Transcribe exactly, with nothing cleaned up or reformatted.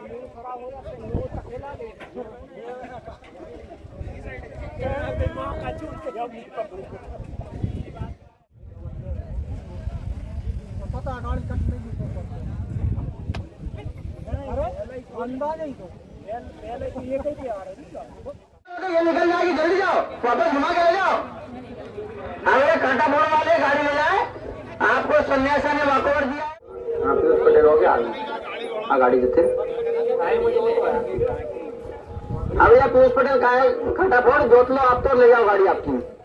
पता गाड़ी कट नहीं अंदाजा ही तो पहले तो ये कहीं आ रही ये निकल जाएगी, जल्दी जाओ वापस घुमा के ले जाओ। अरे कांटा मोड़ वाले गाड़ी ले जाए, आपको सन्यासा ने वॉकओवर दिया। आप पीयूष पटेल हो गया आ गाड़ी कितने अब ये पीयूष पटेल का है, कांटा फोड़ जोत लो आप तो ले जाओ गाड़ी आपकी।